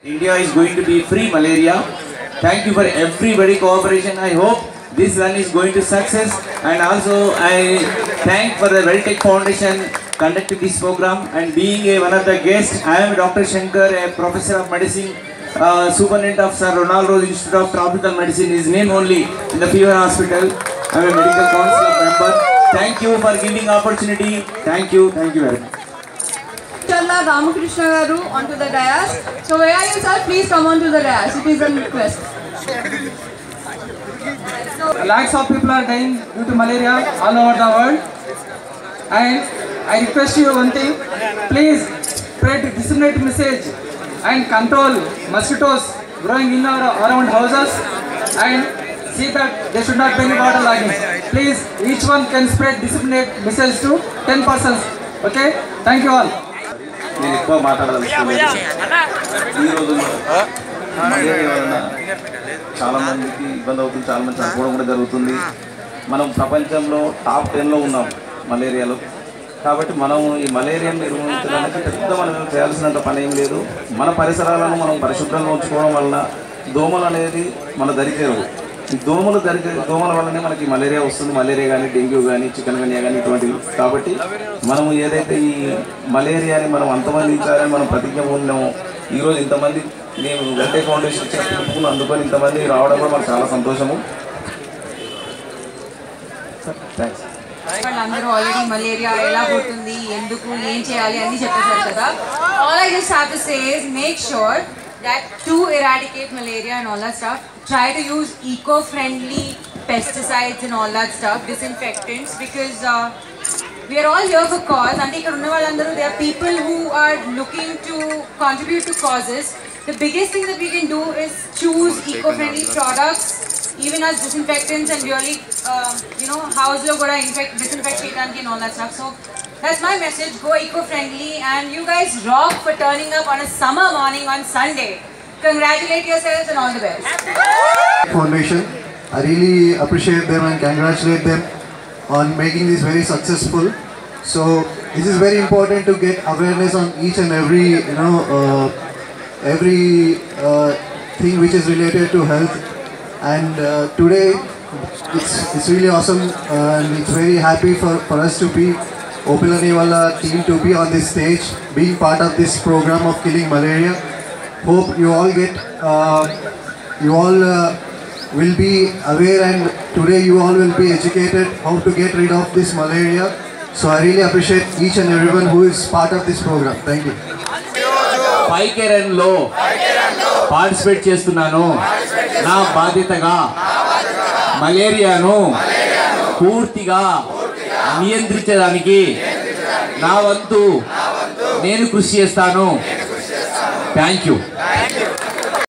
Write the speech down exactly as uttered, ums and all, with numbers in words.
India is going to be free malaria. Thank you for everybody cooperation. I hope this run is going to success, and also I thank for the Welltech Foundation conducting this program and being a, one of the guests. I am Doctor Shankar, a professor of medicine, uh, superintendent of Sir Ronaldo Institute of Tropical Medicine, his name only in the Fever Hospital. I am a medical council member. Thank you for giving opportunity. Thank you. Thank you very much. Chala Ramakrishna Garu onto the dais. So where are you, sir? Please come onto the dais. It is a request. Lakhs of people are dying due to malaria all over the world, and I request you one thing: please spread the disseminate message and control mosquitoes growing in or around houses, and see that there should not be any water logging. Please, each one can spread disseminate message to ten persons. Okay? Thank you all. నేను ఎక్కువ మాట్లాడదలుచుకోలేదు. ఈ రోజుల్లో malaria వలన చాలా మందికి ఇబ్బంది అవుతుంది, చాలా మంది చనిపోవడం కూడా జరుగుతుంది. మనం ప్రపంచంలో టాప్ టెన్లో ఉన్నాం మలేరియాలో. కాబట్టి మనం ఈ మలేరియాను నిర్వహించడానికి పెద్ద మనం చేయాల్సినంత పని ఏం లేదు. మన పరిసరాలను మనం పరిశుభ్రంగా ఉంచుకోవడం వలన దోమలు అనేది మన దరికేరవు. ఈ దోమలు దరికే దోమల వల్లనే మనకి మలేరియా వస్తుంది. మలేరియా కానీ, డెంగ్యూ కానీ, చికెన్ గున్యా కానీ ఇటువంటివి. కాబట్టి మనము ఏదైతే ఈ మలేరియాని మనం అంతమందించాలని మనం ప్రతిజ్ఞ ఉన్నామో, ఈరోజు ఇంతమంది నేను వెల్టెక్ ఫౌండేషన్ చెప్పుకుని అందుకొని ఇంతమంది రావడం కూడా మనకు చాలా సంతోషము. థ్యాంక్స్. వాళ్ళందరూ ఆల్రెడీ మలేరియా ఎలా పోతుంది, ఎందుకు, ఏం చేయాలి అని చెప్పేశారు కదా. All I just have to say is make sure that to eradicate malaria and all that stuff, try to use eco-friendly pesticides and all that stuff, disinfectants, because uh, we are all here for cause. And there are people who are looking to contribute to causes. The biggest thing that we can do is choose eco-friendly products, even as disinfectants, and really, uh, you know, house lo goda infect, disinfect and all that stuff. So that's my message. Go eco-friendly, and you guys rock for turning up on a summer morning on Sunday. Congratulate yourselves and all the best. Foundation, I really appreciate them and congratulate them on making this very successful. So this is very important to get awareness on each and every, you know, uh, every uh, thing which is related to health. And uh, today it's it's really awesome, uh, and it's very happy for for us to be Opilani Wala team to be on this stage, being part of this program of killing malaria. Hope you all get, uh, you all uh, will be aware, and today you all will be educated how to get rid of this malaria. So I really appreciate each and everyone who is part of this program. Thank you. Five K run లో participate చేస్తున్నాను. నా బాధ్యతగా మలేరియాను పూర్తిగా నియంత్రించడానికి నా వంతు నేను కృషి చేస్తాను. Thank you.